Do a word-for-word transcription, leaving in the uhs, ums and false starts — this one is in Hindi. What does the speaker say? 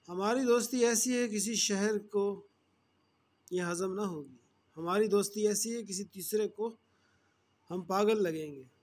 हमारी दोस्ती ऐसी है किसी शहर को ये हज़म ना होगी। हमारी दोस्ती ऐसी है किसी तीसरे को हम पागल लगेंगे।